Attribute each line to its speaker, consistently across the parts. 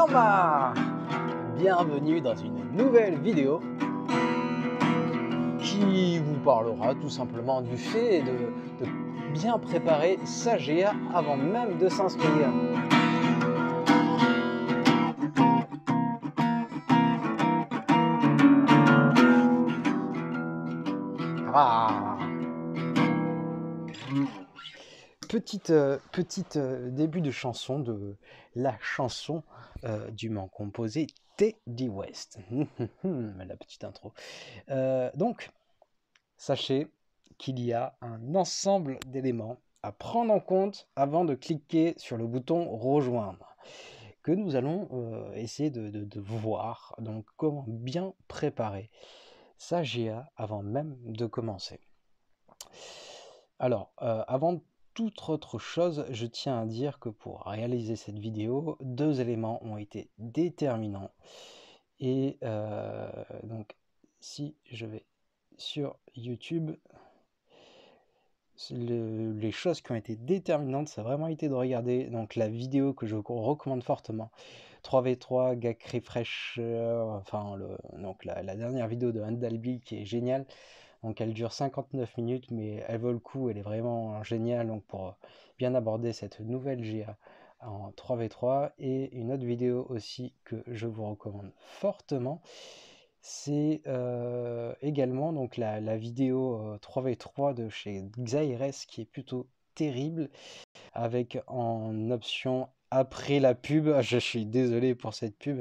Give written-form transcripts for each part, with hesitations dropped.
Speaker 1: Mama! Bienvenue dans une nouvelle vidéo qui vous parlera tout simplement du fait de bien préparer sa GA avant même de s'inscrire. Ah. Petite début de chanson, de la chanson dûment composée Teddy West. La petite intro. Donc, sachez qu'il y a un ensemble d'éléments à prendre en compte avant de cliquer sur le bouton rejoindre, que nous allons essayer de voir. Donc, comment bien préparer sa GA avant même de commencer. Alors, avant toute autre chose, je tiens à dire que pour réaliser cette vidéo, deux éléments ont été déterminants. Et donc, si je vais sur YouTube, les choses qui ont été déterminantes, ça a vraiment été de regarder donc la vidéo que je recommande fortement, 3v3 Gag Refresher, enfin donc la dernière vidéo de Andalby qui est géniale. Donc elle dure 59 minutes, mais elle vaut le coup, elle est vraiment géniale donc pour bien aborder cette nouvelle GA en 3v3. Et une autre vidéo aussi que je vous recommande fortement, c'est également donc la vidéo 3v3 de chez Xaires qui est plutôt terrible, avec en option après la pub, je suis désolé pour cette pub.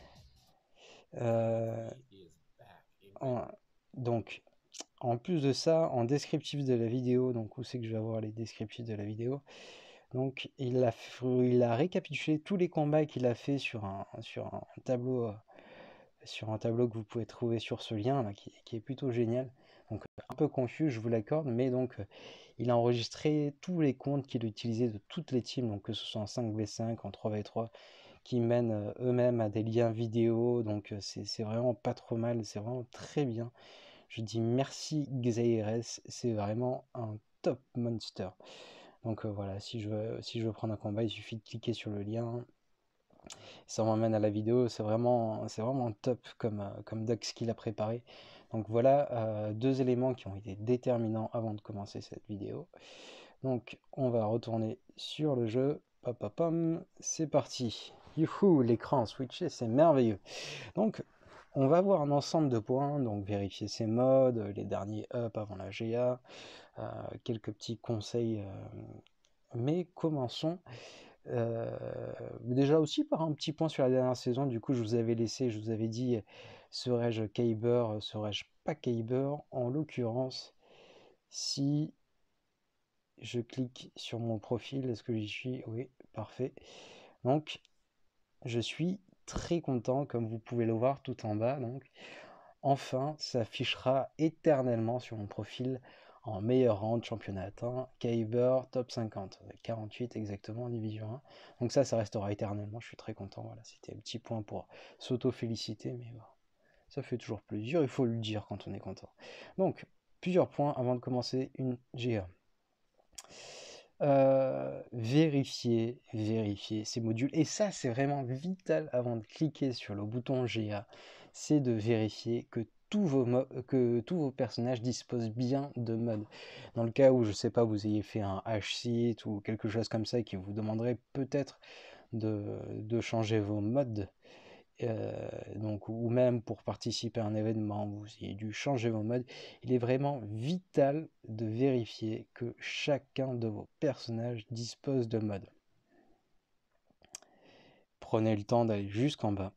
Speaker 1: Donc en plus de ça, en descriptif de la vidéo, donc où c'est que je vais avoir les descriptifs de la vidéo, donc il a récapitulé tous les combats qu'il a fait sur un tableau que vous pouvez trouver sur ce lien là, qui est plutôt génial. Donc un peu confus, je vous l'accorde, mais donc il a enregistré tous les comptes qu'il utilisait de toutes les teams, donc que ce soit en 5v5, en 3v3, qui mènent eux-mêmes à des liens vidéo, donc c'est vraiment pas trop mal, c'est vraiment très bien. Je dis merci Xaires, c'est vraiment un top monster. Donc voilà, si je veux prendre un combat, il suffit de cliquer sur le lien. Ça m'emmène à la vidéo, c'est vraiment top comme doc qu'il a préparé. Donc voilà deux éléments qui ont été déterminants avant de commencer cette vidéo. Donc on va retourner sur le jeu. C'est parti. Youhou, l'écran switché, c'est merveilleux. Donc on va voir un ensemble de points, donc vérifier ses modes, les derniers up avant la GA, quelques petits conseils, mais commençons déjà aussi par un petit point sur la dernière saison. Du coup je vous avais dit, serais-je Kyber, serais-je pas Kyber. En l'occurrence, si je clique sur mon profil, est-ce que j'y suis? Oui, parfait. Donc je suis très content, comme vous pouvez le voir tout en bas. Donc enfin, ça affichera éternellement sur mon profil en meilleur rang de championnat atteint, Kyber top 50, 48 exactement en division 1. Donc ça restera éternellement, je suis très content. Voilà, c'était un petit point pour s'auto-féliciter, mais bon, ça fait toujours plaisir, il faut le dire quand on est content. Donc, plusieurs points avant de commencer une GA. Vérifier ces modules, et ça c'est vraiment vital avant de cliquer sur le bouton GA, c'est de vérifier que tous vos personnages disposent bien de modes. Dans le cas où, je sais pas, vous ayez fait un H-Sit ou quelque chose comme ça qui vous demanderait peut-être de changer vos modes, donc, ou même pour participer à un événement, vous ayez dû changer vos modes, il est vraiment vital de vérifier que chacun de vos personnages dispose de modes. Prenez le temps d'aller jusqu'en bas.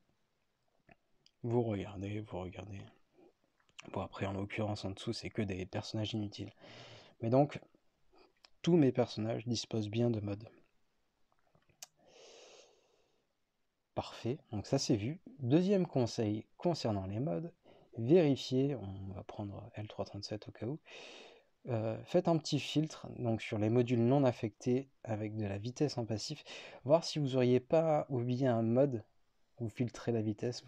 Speaker 1: Vous regardez. Bon, après, en l'occurrence, en dessous, c'est que des personnages inutiles. Mais donc, tous mes personnages disposent bien de modes. Parfait, donc ça c'est vu. Deuxième conseil concernant les modes, vérifiez, on va prendre L337 au cas où, faites un petit filtre donc sur les modules non affectés avec de la vitesse en passif, voir si vous n'auriez pas oublié un mode. Vous filtrez la vitesse,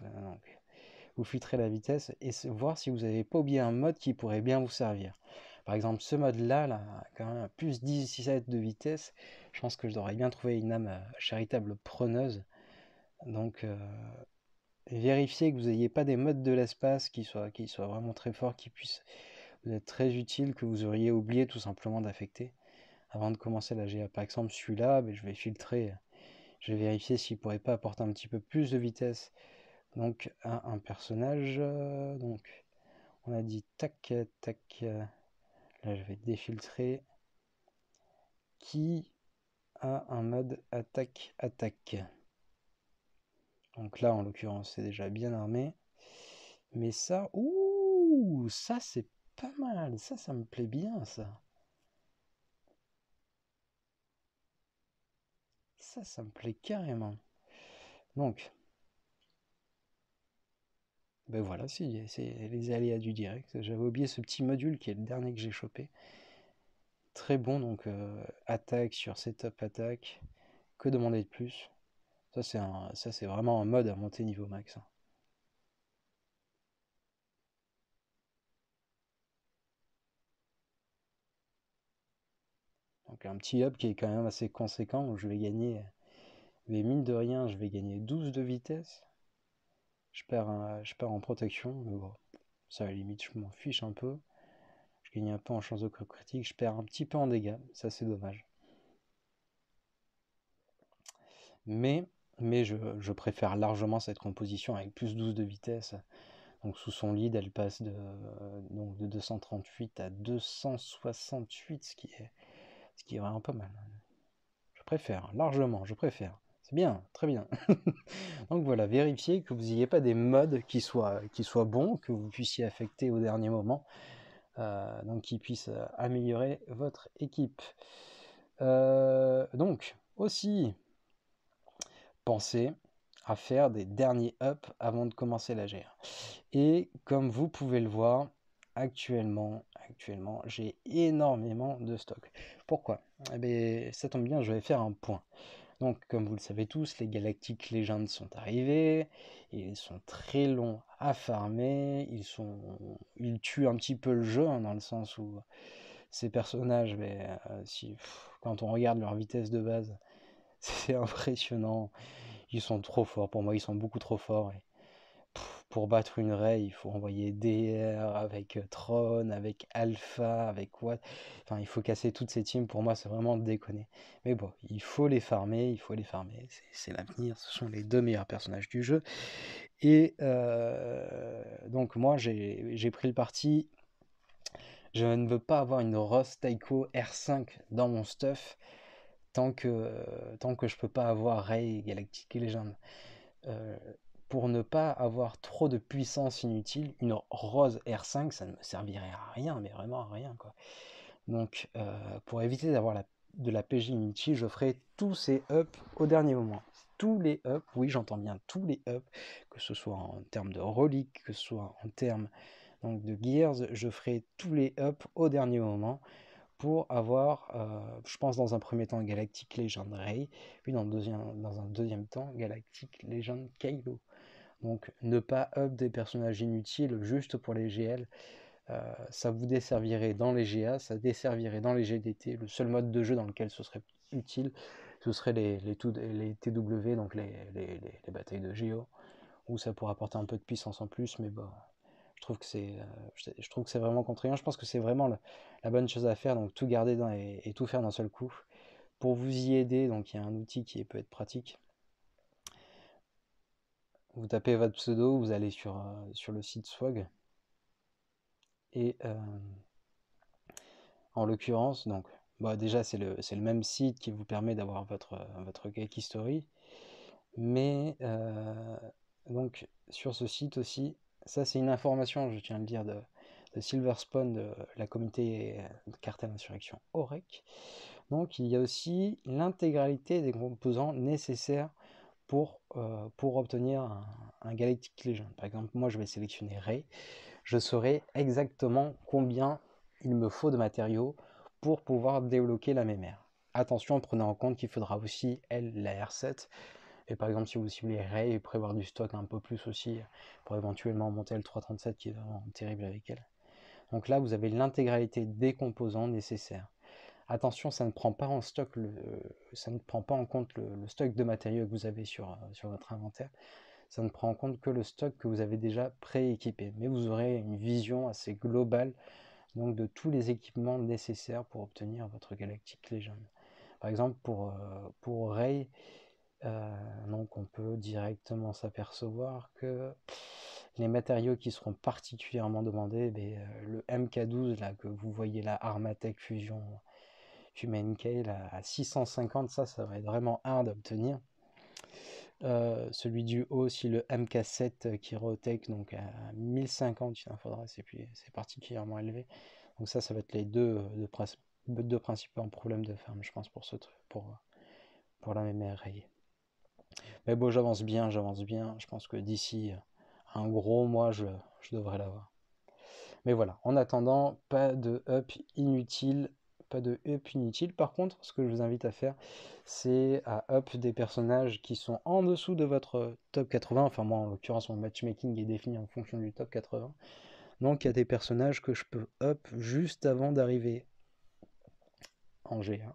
Speaker 1: et voir si vous n'avez pas oublié un mode qui pourrait bien vous servir. Par exemple, ce mode-là, là, quand même plus 17 de vitesse, je pense que je devrais bien trouver une âme charitable preneuse. Donc vérifiez que vous n'ayez pas des modes de l'espace qui soient vraiment très forts, qui puissent vous être très utiles, que vous auriez oublié tout simplement d'affecter avant de commencer la GA. Par exemple celui-là, je vais filtrer, je vais vérifier s'il pourrait pas apporter un petit peu plus de vitesse donc à un personnage. Donc on a dit tac tac, là je vais défiltrer qui a un mode attaque. Donc là en l'occurrence c'est déjà bien armé. Mais ça, ouh, ça c'est pas mal, ça me plaît bien ça. Ça me plaît carrément. Donc, ben voilà, c'est les aléas du direct. J'avais oublié ce petit module qui est le dernier que j'ai chopé. Très bon, donc attaque sur setup attaque. Que demander de plus? Ça c'est vraiment un mode à monter niveau max, hein. Donc un petit up qui est quand même assez conséquent où je vais gagner, mais mine de rien, je vais gagner 12 de vitesse. Je perds en protection, mais bon, ça à la limite, je m'en fiche un peu. Je gagne un peu en chance de critique, je perds un petit peu en dégâts, ça c'est dommage. Mais, mais je préfère largement cette composition avec plus 12 de vitesse. Donc sous son lead, elle passe donc de 238 à 268, ce qui est vraiment pas mal. Je préfère, largement, je préfère. C'est bien, très bien. Donc voilà, vérifiez que vous n'ayez pas des modes qui soient bons, que vous puissiez affecter au dernier moment, donc qui puissent améliorer votre équipe. Donc aussi, pensez à faire des derniers ups avant de commencer la GR. Et comme vous pouvez le voir, actuellement j'ai énormément de stock. Pourquoi? Eh bien, ça tombe bien, je vais faire un point. Donc, comme vous le savez tous, les Galactic Legends sont arrivés. Ils sont très longs à farmer. Ils tuent un petit peu le jeu, hein, dans le sens où ces personnages, quand on regarde leur vitesse de base, c'est impressionnant. Ils sont trop forts. Pour moi, ils sont beaucoup trop forts. Et pour battre une Rey, il faut envoyer DR avec Tron, avec Alpha, avec Watt. Enfin, il faut casser toutes ces teams. Pour moi, c'est vraiment déconner. Mais bon, il faut les farmer, il faut les farmer. C'est l'avenir. Ce sont les deux meilleurs personnages du jeu. Et donc, moi, j'ai pris le parti. Je ne veux pas avoir une Ross Taiko R5 dans mon stuff tant que je peux pas avoir Rey Galactic Legend. Euh, pour ne pas avoir trop de puissance inutile, une Rose R5, ça ne me servirait à rien, mais vraiment à rien, quoi. Donc, pour éviter d'avoir de la PG inutile, je ferai tous ces ups au dernier moment. Tous les ups, oui, j'entends bien tous les ups, que ce soit en termes de reliques, que ce soit en termes donc, de gears, je ferai tous les ups au dernier moment pour avoir, je pense dans un premier temps Galactic Legend Rey, puis dans un deuxième temps Galactic Legend Kylo. Donc ne pas up des personnages inutiles juste pour les GL, ça vous desservirait dans les GA, ça desservirait dans les GDT. Le seul mode de jeu dans lequel ce serait utile, ce serait les TW, donc les batailles de Géo, où ça pourrait apporter un peu de puissance en plus, mais bon, je trouve que c'est vraiment contraignant. Je pense que c'est vraiment la bonne chose à faire, donc tout garder et tout faire d'un seul coup. Pour vous y aider, donc il y a un outil qui peut être pratique. Vous tapez votre pseudo, vous allez sur le site Swag, et en l'occurrence, donc, déjà c'est le même site qui vous permet d'avoir votre Geek History, mais donc sur ce site aussi, ça c'est une information, je tiens à le dire, de Silver Spawn, de la communauté de Cartel Insurrection OREC. Donc il y a aussi l'intégralité des composants nécessaires pour obtenir un Galactic Legend. Par exemple, moi je vais sélectionner Rey, je saurai exactement combien il me faut de matériaux pour pouvoir débloquer la mémère. Attention, prenez en compte qu'il faudra aussi, elle, la R7. Et par exemple, si vous ciblez Rey, prévoir du stock un peu plus aussi pour éventuellement monter le 337 qui est vraiment terrible avec elle. Donc là, vous avez l'intégralité des composants nécessaires. Attention, ça ne prend pas en stock ça ne prend pas en compte le stock de matériaux que vous avez sur votre inventaire. Ça ne prend en compte que le stock que vous avez déjà prééquipé. Mais vous aurez une vision assez globale donc de tous les équipements nécessaires pour obtenir votre Galactic Legend. Par exemple, pour Rey, donc on peut directement s'apercevoir que les matériaux qui seront particulièrement demandés, le MK12 là, que vous voyez là, Armatech Fusion Humanecale à 650, ça va être vraiment hard à obtenir. Celui du haut aussi, le MK7 Kyrotech, donc à 1050, il en faudra, c'est particulièrement élevé. Donc ça va être les deux principaux problèmes de farm, je pense, pour ce truc, pour la mémère rayée. Mais bon, j'avance bien. Je pense que d'ici un gros mois, je devrais l'avoir. Mais voilà, en attendant, pas de up inutile. Par contre, ce que je vous invite à faire, c'est à up des personnages qui sont en dessous de votre top 80. Enfin, moi, en l'occurrence, mon matchmaking est défini en fonction du top 80. Donc, il y a des personnages que je peux up juste avant d'arriver en G1.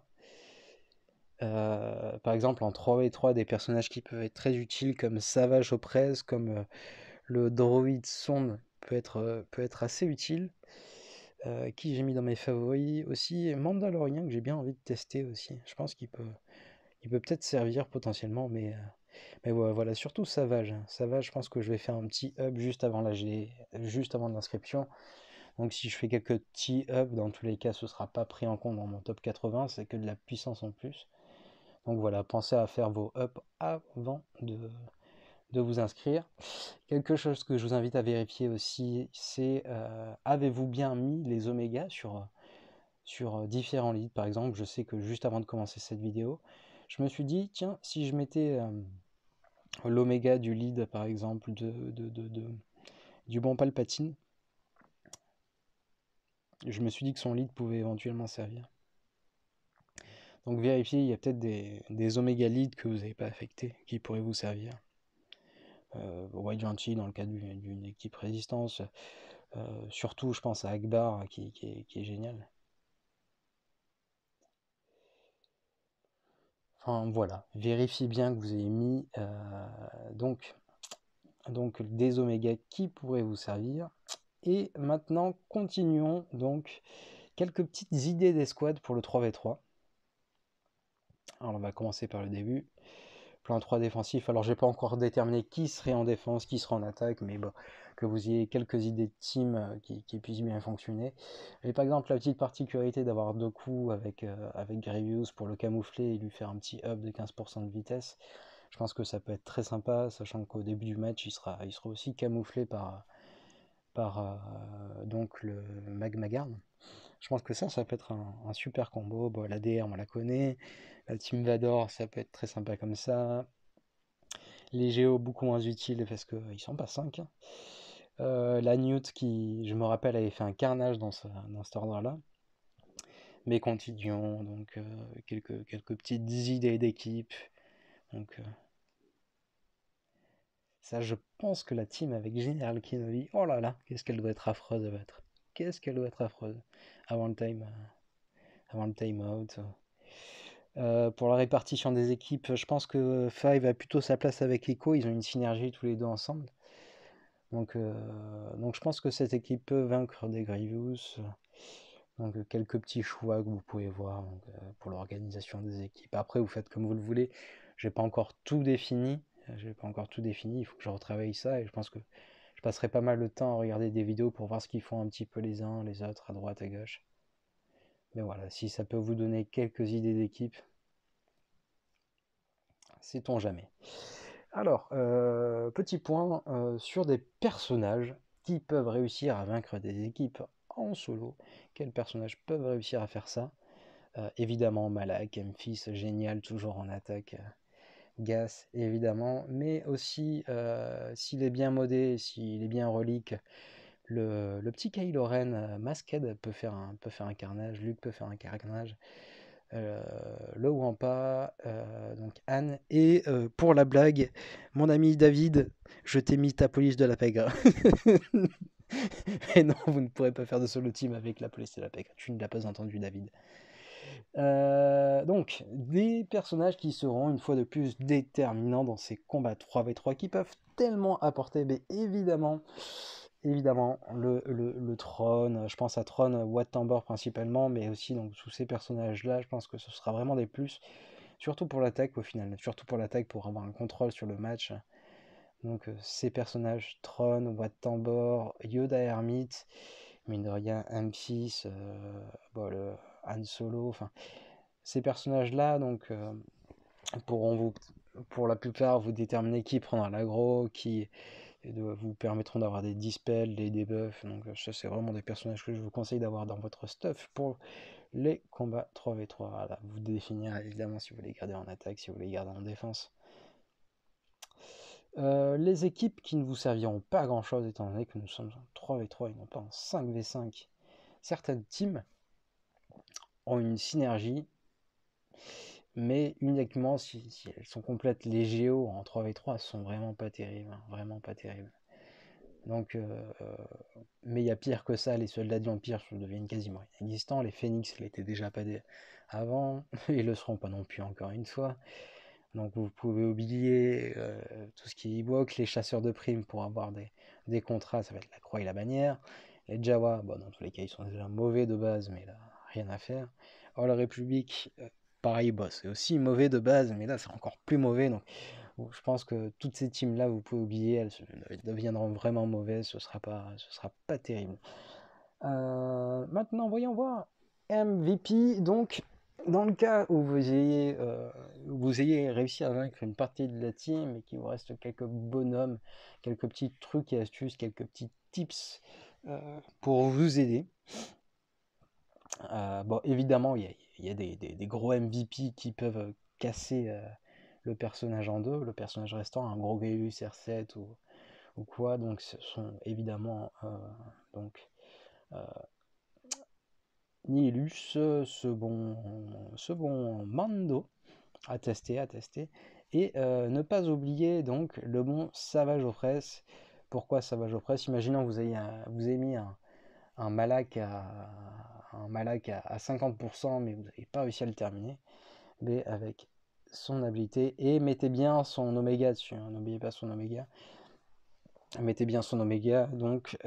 Speaker 1: Par exemple, en 3v3, des personnages qui peuvent être très utiles comme Savage Oprez, comme le droïde sonde peut être assez utile. Qui j'ai mis dans mes favoris aussi, Mandalorian que j'ai bien envie de tester aussi. Je pense qu'il peut peut-être servir potentiellement, mais voilà, surtout Savage. Savage, je pense que je vais faire un petit hub juste avant l'inscription. Donc si je fais quelques petits hubs, dans tous les cas, ce ne sera pas pris en compte dans mon top 80, c'est que de la puissance en plus. Donc voilà, pensez à faire vos ups avant de vous inscrire. Quelque chose que je vous invite à vérifier aussi, c'est avez-vous bien mis les omégas sur différents leads. Par exemple, je sais que juste avant de commencer cette vidéo, je me suis dit, tiens, si je mettais l'oméga du lead, par exemple, du bon Palpatine, je me suis dit que son lead pouvait éventuellement servir. Donc vérifiez, il y a peut-être des oméga leads que vous n'avez pas affectés qui pourraient vous servir. White Gentil dans le cas d'une équipe résistance. Surtout, je pense à Akbar qui est génial. Enfin voilà, vérifiez bien que vous ayez mis donc des omégas qui pourraient vous servir. Et maintenant, continuons donc quelques petites idées d'escouade pour le 3v3. Alors on va commencer par le début. Plan 3 défensif, alors j'ai pas encore déterminé qui serait en défense, qui serait en attaque, mais bon, que vous ayez quelques idées de team qui puissent bien fonctionner. Et par exemple la petite particularité d'avoir deux coups avec Grievous pour le camoufler et lui faire un petit up de 15% de vitesse, je pense que ça peut être très sympa, sachant qu'au début du match il sera aussi camouflé par donc le Magmagarde. Je pense que ça peut être un super combo. Bon, la DR, on la connaît. La Team Vador, ça peut être très sympa comme ça. Les Géos, beaucoup moins utiles parce qu'ils sont pas 5. La Newt, qui, je me rappelle, avait fait un carnage dans cet ordre-là. Mais continuons. Donc, quelques petites idées d'équipe. Donc, ça, je pense que la team avec General Kenobi, oh là là, qu'est-ce qu'elle doit être affreuse à battre. Qu'est-ce qu'elle doit être affreuse avant le time out. Pour la répartition des équipes, je pense que Five a plutôt sa place avec Echo. Ils ont une synergie tous les deux ensemble. Donc je pense que cette équipe peut vaincre des Grievous. Donc quelques petits choix que vous pouvez voir pour l'organisation des équipes. Après, vous faites comme vous le voulez. J'ai pas encore tout défini. Il faut que je retravaille ça et je pense que je passerai pas mal de temps à regarder des vidéos pour voir ce qu'ils font un petit peu les uns, les autres, à droite, à gauche. Mais voilà, si ça peut vous donner quelques idées d'équipe, sait-on jamais. Alors, petit point sur des personnages qui peuvent réussir à vaincre des équipes en solo. Quels personnages peuvent réussir à faire ça? Évidemment, Malak, Memphis, génial, toujours en attaque. Gas, évidemment. Mais aussi, s'il est bien modé, s'il est bien relique, le petit Kylo Ren Masked peut faire un carnage. Luke peut faire un carnage. Le Wampa, donc Anne, et pour la blague, mon ami David, je t'ai mis ta police de la pègre. Et non, vous ne pourrez pas faire de solo team avec la police de la pègre. Tu ne l'as pas entendu, David. Donc, des personnages qui seront une fois de plus déterminants dans ces combats 3v3 qui peuvent tellement apporter, mais évidemment, le Tron, je pense à Tron, Wat Tambor principalement, mais aussi donc tous ces personnages-là, je pense que ce sera vraiment des plus, surtout pour l'attaque au final, surtout pour l'attaque pour avoir un contrôle sur le match. Donc ces personnages, Tron, Wat Tambor, Yoda Hermite, mine de rien, M6, le Han Solo, enfin ces personnages-là donc pourront vous, pour la plupart, vous déterminer qui prendra l'aggro, qui vous permettront d'avoir des dispels, des debuffs. Donc ça c'est vraiment des personnages que je vous conseille d'avoir dans votre stuff pour les combats 3v3. Voilà, vous définir évidemment si vous voulez garder en attaque, si vous voulez garder en défense. Les équipes qui ne vous serviront pas à grand chose étant donné que nous sommes en 3v3 et non pas en 5v5. Certaines teams ont une synergie, mais uniquement si elles sont complètes. Les géos en 3v3 sont vraiment pas terribles, hein, vraiment pas terribles. Donc, mais il y a pire que ça, les soldats de l'Empire deviennent quasiment inexistants, les phénix l'étaient déjà pas avant, et le seront pas non plus encore une fois. Donc vous pouvez oublier tout ce qui est Ewok, les chasseurs de primes pour avoir des contrats, ça va être la croix et la bannière. Les Jawa, bon, dans tous les cas ils sont déjà mauvais de base, mais là, rien à faire. All Republic, pareil, c'est aussi mauvais de base, mais là c'est encore plus mauvais, donc je pense que toutes ces teams-là, vous pouvez oublier, elles deviendront vraiment mauvaises, ce sera pas terrible. Maintenant, voyons voir MVP. Donc, dans le cas où vous ayez réussi à vaincre une partie de la team et qu'il vous reste quelques bonhommes, quelques petits trucs et astuces, quelques petits tips pour vous aider. Bon, évidemment, il y a des gros MVP qui peuvent casser le personnage en deux, le personnage restant, un gros Grievous R7 ou quoi. Donc, ce sont évidemment donc Nihilus, ce bon Mando à tester, et ne pas oublier donc le bon Savage Opress. Pourquoi Savage Opress? Imaginons que vous avez mis un Malak à 50%, mais vous n'avez pas réussi à le terminer, mais avec son habilité, et mettez bien son Oméga dessus, hein, n'oubliez pas son Oméga, mettez bien son Oméga, donc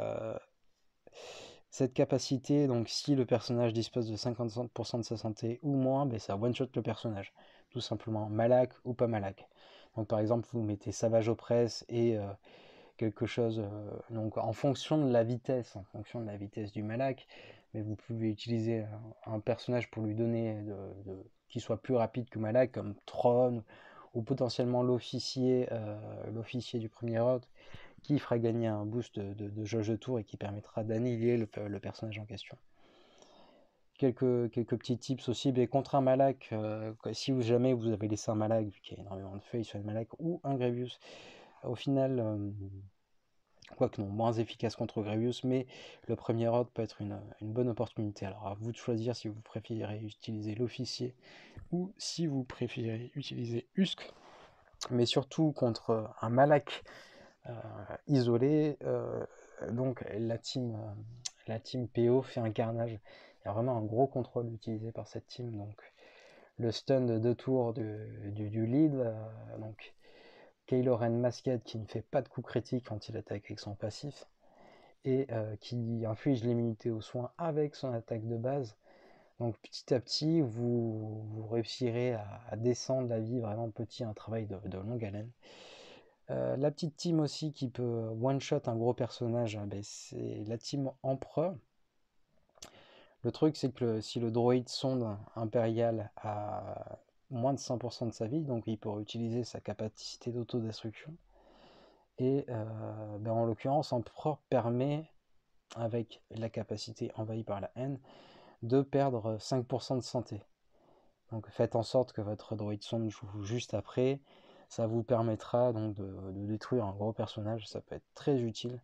Speaker 1: cette capacité, donc si le personnage dispose de 50% de sa santé ou moins, ben ça one-shot le personnage, tout simplement, Malak ou pas Malak. Donc par exemple, vous mettez Savage Opress et quelque chose, donc en fonction de la vitesse, du Malak, mais vous pouvez utiliser un personnage pour lui donner qui soit plus rapide que Malak, comme Tron, ou potentiellement l'officier du premier ordre, qui fera gagner un boost de jauge de tour et qui permettra d'annihiler le personnage en question. Quelques petits tips aussi, mais contre un Malak, si jamais vous avez laissé un Malak, vu qu'il y a énormément de feuilles sur le Malak, ou un Grievous, au final, quoique non, moins efficace contre Grievous, mais le premier ordre peut être une bonne opportunité. Alors à vous de choisir si vous préférez utiliser l'officier ou si vous préférez utiliser Husk, mais surtout contre un Malak isolé, donc la team PO fait un carnage. Il y a vraiment un gros contrôle utilisé par cette team, donc le stun de 2 tours du lead, donc Kylo Ren Masked qui ne fait pas de coup critique quand il attaque avec son passif, et qui inflige l'immunité aux soins avec son attaque de base. Donc petit à petit, vous réussirez à descendre la vie vraiment petit, un travail de longue haleine. La petite team aussi qui peut one-shot un gros personnage, c'est la team Empereur. Le truc, c'est que si le droïde sonde impérial a moins de 100% de sa vie, donc il pourra utiliser sa capacité d'autodestruction. Et en l'occurrence, Empereur permet, avec la capacité envahie par la haine, de perdre 5% de santé. Donc faites en sorte que votre droïde sonde joue juste après. Ça vous permettra donc de détruire un gros personnage, ça peut être très utile.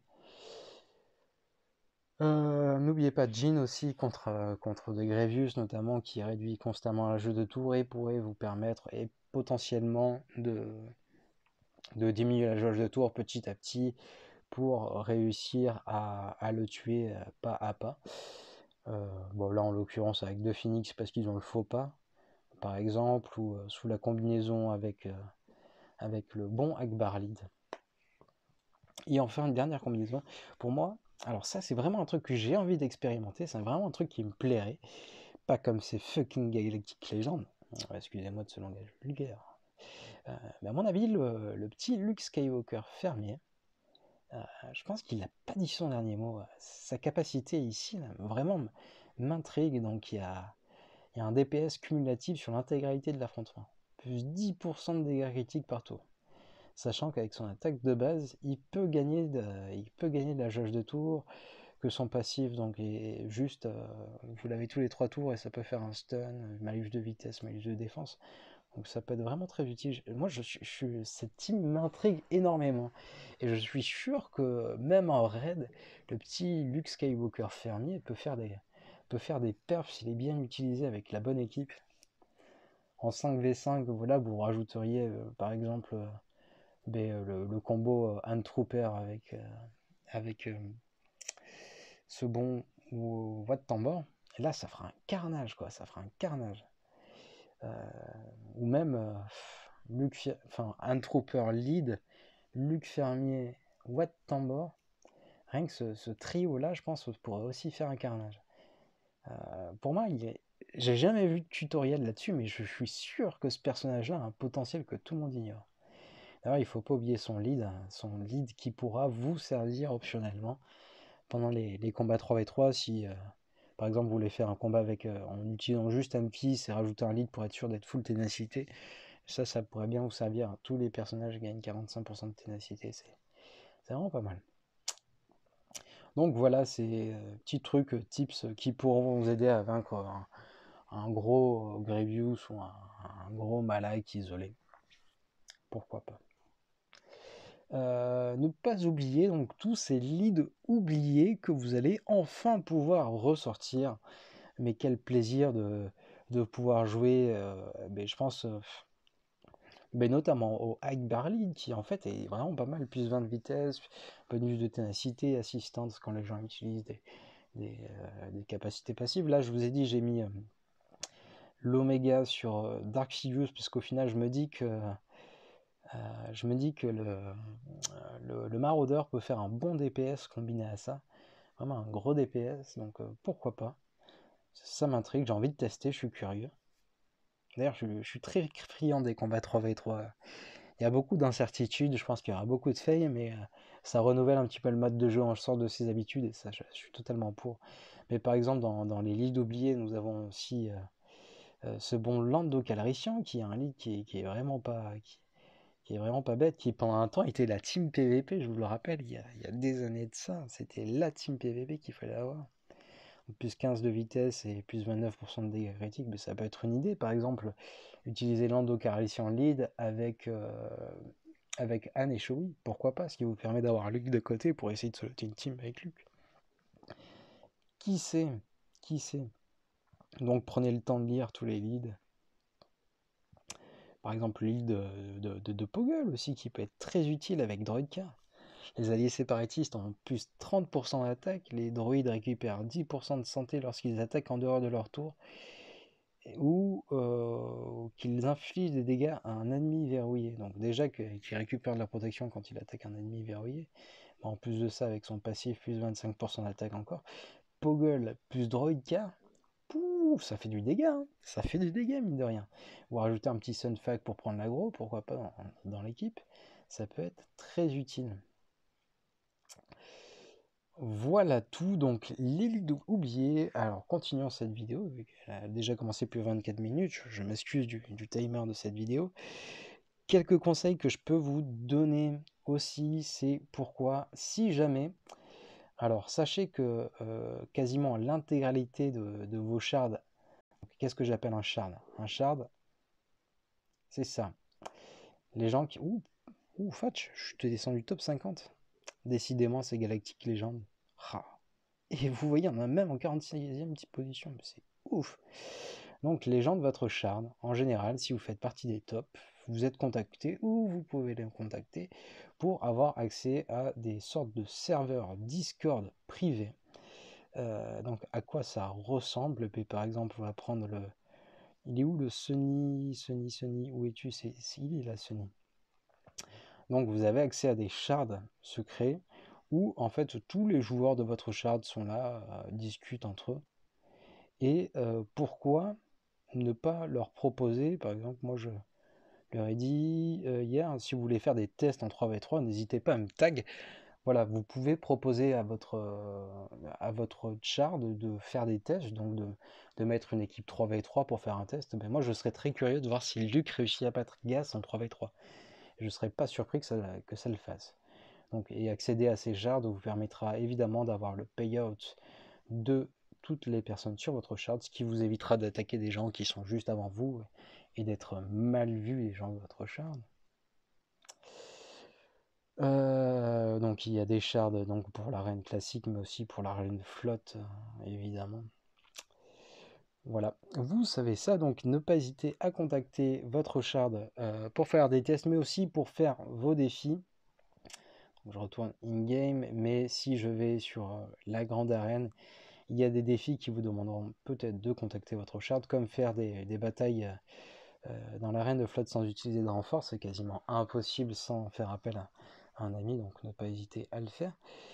Speaker 1: N'oubliez pas Jin aussi contre des Grievous notamment, qui réduit constamment un jeu de tour et pourrait vous permettre et potentiellement de diminuer la jauge de tour petit à petit pour réussir à le tuer pas à pas. Bon, là en l'occurrence avec deux Phoenix parce qu'ils ont le faux pas, par exemple, ou sous la combinaison avec le bon Akbarlid. Et enfin, une dernière combinaison, pour moi, alors ça c'est vraiment un truc que j'ai envie d'expérimenter, c'est vraiment un truc qui me plairait, pas comme ces fucking Galactic Legends, excusez-moi de ce langage vulgaire. Mais à mon avis, le petit Luke Skywalker fermier, je pense qu'il n'a pas dit son dernier mot. Sa capacité ici, là, vraiment m'intrigue. Donc il y a un DPS cumulatif sur l'intégralité de l'affrontement. Plus 10% de dégâts critiques par tour. Sachant qu'avec son attaque de base, il peut gagner de la jauge de tour, que son passif donc est juste, vous l'avez tous les 3 tours et ça peut faire un stun, malus de vitesse, malus de défense. Donc ça peut être vraiment très utile. Moi, cette team m'intrigue énormément. Et je suis sûr que même en raid, le petit Luke Skywalker fermier peut faire des perfs s'il est bien utilisé avec la bonne équipe. En 5v5, voilà, vous rajouteriez par exemple le combo Hand Trooper avec ce bon ou Wat Tambor. Et là, ça fera un carnage, quoi. Ça fera un carnage. Ou même Hand Trooper lead, Luc Fermier, Wat Tambor. Rien que ce trio-là, je pense, pourrait aussi faire un carnage. Pour moi, j'ai jamais vu de tutoriel là-dessus, mais je suis sûr que ce personnage-là a un potentiel que tout le monde ignore. D'ailleurs, il ne faut pas oublier son lead qui pourra vous servir optionnellement pendant les combats 3v3 si, par exemple, vous voulez faire un combat en utilisant juste un fils et rajouter un lead pour être sûr d'être full ténacité. Ça pourrait bien vous servir. Tous les personnages gagnent 45% de ténacité, c'est vraiment pas mal. Donc voilà, ces petits trucs, tips qui pourront vous aider à vaincre un gros Grievous ou un gros Malak isolé. Pourquoi pas. Ne pas oublier donc tous ces leads oubliés que vous allez enfin pouvoir ressortir. Mais quel plaisir de pouvoir jouer, je pense, notamment au Akbarlid qui en fait est vraiment pas mal, plus 20 de vitesse, bonus de ténacité, assistance quand les gens utilisent des capacités passives. Là je vous ai dit j'ai mis l'Oméga sur Dark Sidious puisqu'au final je me dis que le Maraudeur peut faire un bon DPS combiné à ça, vraiment un gros DPS, donc pourquoi pas. Ça m'intrigue, j'ai envie de tester, je suis curieux. D'ailleurs, je suis très friand des combats 3v3. Il y a beaucoup d'incertitudes, je pense qu'il y aura beaucoup de fails, mais ça renouvelle un petit peu le mode de jeu en sort de ses habitudes, et ça, je suis totalement pour. Mais par exemple, dans les leads oubliés, nous avons aussi ce bon Lando Calrissian, qui est un lead qui est vraiment pas, qui est vraiment pas bête, qui pendant un temps était la team PVP, je vous le rappelle, il y a des années de ça, c'était la team PVP qu'il fallait avoir. Plus 15 de vitesse et plus 29% de dégâts critiques, mais ça peut être une idée. Par exemple, utiliser Lando Calrissian lead avec Anne et Chewie, pourquoi pas, ce qui vous permet d'avoir Luke de côté pour essayer de soloter une team avec Luke. Qui sait? Qui sait? Donc prenez le temps de lire tous les leads. Par exemple, le lead de Poggle aussi, qui peut être très utile avec Droidka. Les alliés séparatistes ont plus 30% d'attaque, les droïdes récupèrent 10% de santé lorsqu'ils attaquent en dehors de leur tour, ou qu'ils infligent des dégâts à un ennemi verrouillé. Donc déjà qu'il récupère de la protection quand il attaque un ennemi verrouillé, mais en plus de ça avec son passif plus 25% d'attaque encore, Poggle plus Droidka, ça fait du dégât, hein. Ça fait du dégât mine de rien. Ou rajouter un petit Sunfac pour prendre l'aggro, pourquoi pas dans l'équipe, ça peut être très utile. Voilà tout, donc les leads oubliés. Alors continuons cette vidéo, vu qu'elle a déjà commencé plus de 24 minutes, je m'excuse du timer de cette vidéo. Quelques conseils que je peux vous donner aussi, c'est pourquoi, si jamais, alors sachez que quasiment l'intégralité de vos shards, qu'est-ce que j'appelle un shard? Un shard, c'est ça. Les gens qui... Ouh, Fatch, je te descends du top 50. Décidément, c'est Galactic Legend. Ah. Et vous voyez, on a même en 46e petite position, c'est ouf. Donc les gens de votre shard, en général, si vous faites partie des tops, vous êtes contacté ou vous pouvez les contacter pour avoir accès à des sortes de serveurs Discord privés Donc à quoi ça ressemble? Et par exemple, on va prendre le... Il est où le Sunny? Où es-tu? Il est là, Sunny. Donc vous avez accès à des shards secrets où en fait tous les joueurs de votre shard sont là, discutent entre eux. Et pourquoi ne pas leur proposer, par exemple, moi je leur ai dit hier, si vous voulez faire des tests en 3v3, n'hésitez pas à me tag. Voilà, vous pouvez proposer à votre char de faire des tests, donc de mettre une équipe 3v3 pour faire un test. Mais moi, je serais très curieux de voir si Luc réussit à battre Gas en 3v3. Je ne serais pas surpris que ça le fasse. Donc, et accéder à ces shards vous permettra évidemment d'avoir le payout de toutes les personnes sur votre shard, ce qui vous évitera d'attaquer des gens qui sont juste avant vous et d'être mal vus les gens de votre shard. Donc il y a des shards donc pour l'arène classique, mais aussi pour l'arène flotte, évidemment. Voilà, vous savez ça, donc ne pas hésiter à contacter votre shard pour faire des tests, mais aussi pour faire vos défis. Donc, je retourne in-game, mais si je vais sur la grande arène, il y a des défis qui vous demanderont peut-être de contacter votre shard, comme faire des batailles dans l'arène de flotte sans utiliser de renfort. C'est quasiment impossible sans faire appel à un ami, donc ne pas hésiter à le faire.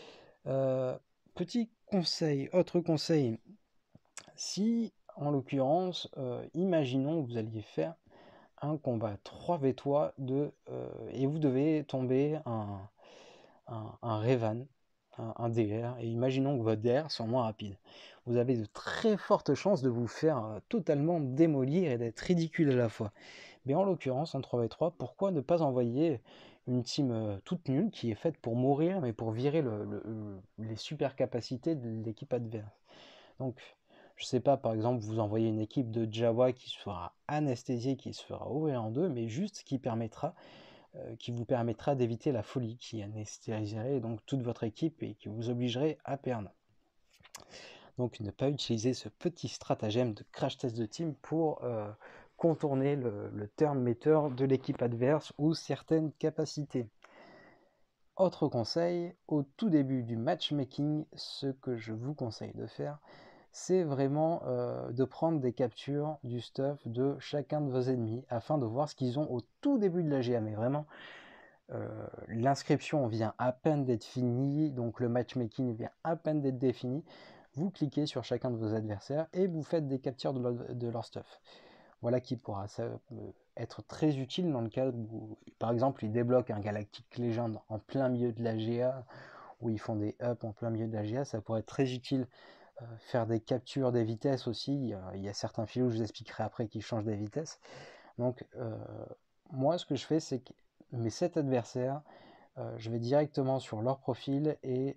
Speaker 1: Petit conseil, autre conseil, si en l'occurrence, imaginons que vous alliez faire un combat 3v3 et vous devez tomber un Revan, un DR, et imaginons que votre DR soit moins rapide. Vous avez de très fortes chances de vous faire totalement démolir et d'être ridicule à la fois. Mais en l'occurrence, en 3v3, pourquoi ne pas envoyer une team toute nulle qui est faite pour mourir, mais pour virer les super capacités de l'équipe adverse. Donc, je sais pas, par exemple, vous envoyez une équipe de Jawa qui se fera anesthésier, qui se fera ouvrir en deux, mais juste qui vous permettra d'éviter la folie qui anesthésierait donc toute votre équipe et qui vous obligerait à perdre. Donc ne pas utiliser ce petit stratagème de crash test de team pour contourner le turn meter de l'équipe adverse ou certaines capacités. Autre conseil, au tout début du matchmaking, ce que je vous conseille de faire, c'est vraiment de prendre des captures du stuff de chacun de vos ennemis afin de voir ce qu'ils ont au tout début de la GA. Mais vraiment, l'inscription vient à peine d'être finie, donc le matchmaking vient à peine d'être défini. Vous cliquez sur chacun de vos adversaires et vous faites des captures de leur stuff. Voilà qui pourra être très utile dans le cas où, par exemple, ils débloquent un Galactic Legend en plein milieu de la GA, ou ils font des ups en plein milieu de la GA, ça pourrait être très utile. Faire des captures des vitesses aussi, il y a certains filous, je vous expliquerai après, qui changent des vitesses. Donc, moi, ce que je fais, c'est que mes 7 adversaires, je vais directement sur leur profil et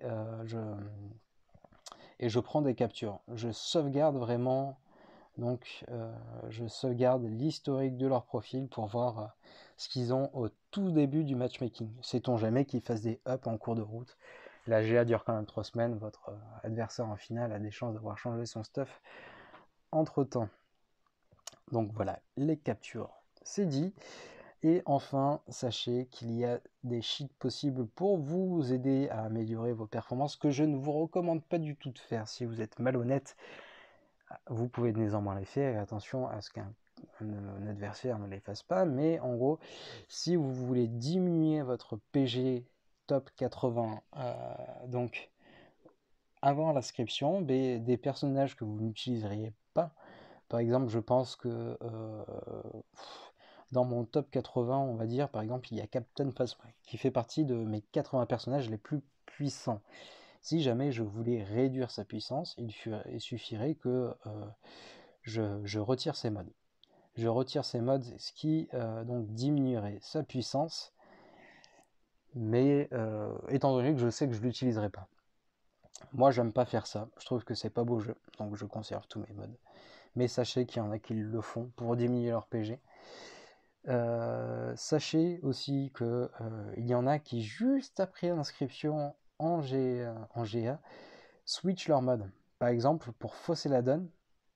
Speaker 1: je prends des captures. Je sauvegarde vraiment, donc je sauvegarde l'historique de leur profil pour voir ce qu'ils ont au tout début du matchmaking. Sait-on jamais qu'ils fassent des ups en cours de route. La GA dure quand même 3 semaines, votre adversaire en finale a des chances d'avoir changé son stuff entre temps. Donc voilà, les captures, c'est dit. Et enfin, sachez qu'il y a des cheats possibles pour vous aider à améliorer vos performances que je ne vous recommande pas du tout de faire. Si vous êtes malhonnête, vous pouvez de néanmoins les faire. Et attention à ce qu'un adversaire ne les fasse pas. Mais en gros, si vous voulez diminuer votre PG top 80, donc avant l'inscription, des personnages que vous n'utiliseriez pas. Par exemple, je pense que dans mon top 80, on va dire, par exemple, il y a Captain Phasma, qui fait partie de mes 80 personnages les plus puissants. Si jamais je voulais réduire sa puissance, il suffirait que je retire ses mods. Je retire ses mods, ce qui donc diminuerait sa puissance, mais étant donné que je sais que je ne l'utiliserai pas. Moi, j'aime pas faire ça. Je trouve que c'est pas beau jeu, donc je conserve tous mes mods. Mais sachez qu'il y en a qui le font pour diminuer leur PG. Sachez aussi que il y en a qui, juste après l'inscription en GA, switch leur mode. Par exemple, pour fausser la donne,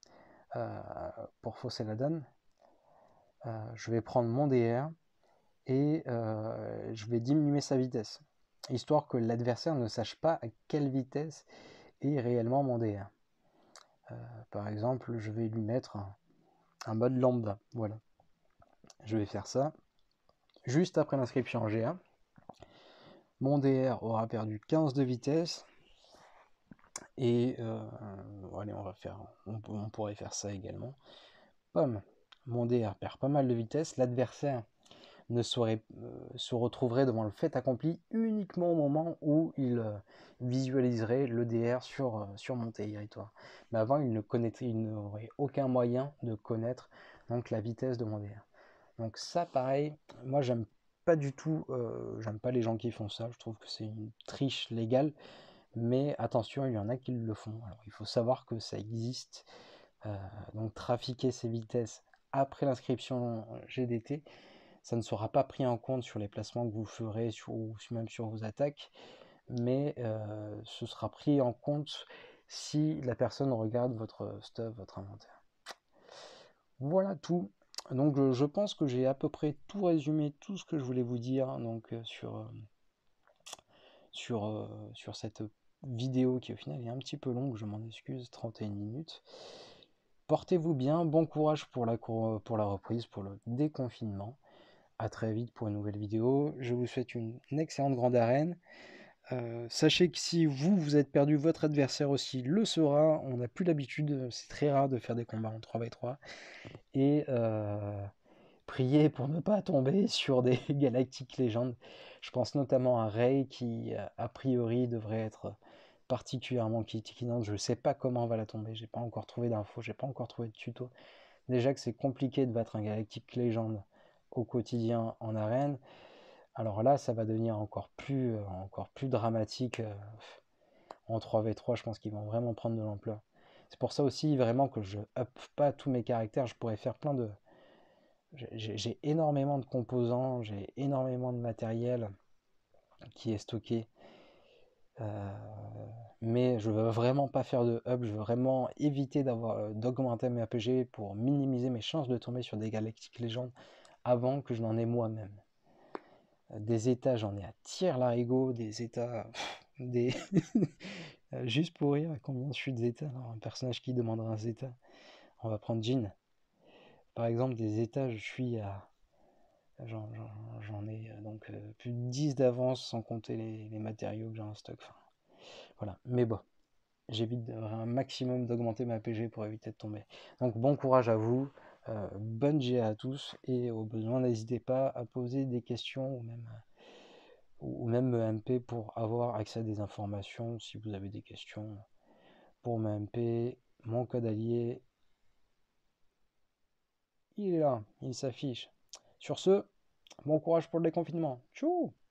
Speaker 1: je vais prendre mon DR et je vais diminuer sa vitesse, histoire que l'adversaire ne sache pas à quelle vitesse est réellement mon DR. Par exemple, je vais lui mettre un mode lambda. Voilà. Je vais faire ça. Juste après l'inscription en GA, mon DR aura perdu 15 de vitesse. Et allez, on pourrait faire ça également. Pomme, mon DR perd pas mal de vitesse. L'adversaire se retrouverait devant le fait accompli uniquement au moment où il visualiserait le DR sur mon territoire. Mais avant, il n'aurait aucun moyen de connaître donc la vitesse de mon DR. Donc ça, pareil, moi j'aime pas du tout, j'aime pas les gens qui font ça. Je trouve que c'est une triche légale. Mais attention, il y en a qui le font. Alors, il faut savoir que ça existe. Donc trafiquer ces vitesses après l'inscription GDT, ça ne sera pas pris en compte sur les placements que vous ferez ou même sur vos attaques, mais ce sera pris en compte si la personne regarde votre stuff, votre inventaire. Voilà tout. Donc je pense que j'ai à peu près tout résumé, tout ce que je voulais vous dire donc, sur cette vidéo qui au final est un petit peu longue, je m'en excuse, 31 minutes. Portez-vous bien, bon courage pour la reprise, pour le déconfinement. A très vite pour une nouvelle vidéo. Je vous souhaite une excellente grande arène. Sachez que si vous êtes perdu, votre adversaire aussi le sera. On n'a plus l'habitude, c'est très rare de faire des combats en 3v3. Et priez pour ne pas tomber sur des Galactic Legends. Je pense notamment à Rey qui, a priori, devrait être particulièrement titinante. Je ne sais pas comment on va la tomber. J'ai pas encore trouvé d'infos, j'ai pas encore trouvé de tuto. Déjà que c'est compliqué de battre un Galactic Legend au quotidien en arène. Alors là, ça va devenir encore plus dramatique en 3v3. Je pense qu'ils vont vraiment prendre de l'ampleur. C'est pour ça aussi vraiment que je up pas tous mes caractères. Je pourrais faire plein de... J'ai énormément de composants, j'ai énormément de matériel qui est stocké. Mais je veux vraiment pas faire de up. Je veux vraiment éviter d'augmenter mes APG pour minimiser mes chances de tomber sur des Galactic Legends avant que je n'en ai moi-même. Des états, j'en ai à tire-larigot, des états, des... juste pour rire, combien je suis de zeta. Alors, un personnage qui demandera un zeta, on va prendre Jin. Par exemple, des états, je suis à... J'en ai donc plus de 10 d'avance sans compter les matériaux que j'ai en stock. Enfin, voilà, mais bon, j'évite un maximum d'augmenter ma PG pour éviter de tomber. Donc bon courage à vous, bonne GA à tous, et au besoin, n'hésitez pas à poser des questions ou même me MP pour avoir accès à des informations si vous avez des questions. Pour me MP, mon code allié, il est là, il s'affiche. Sur ce, bon courage pour le déconfinement. Tchou!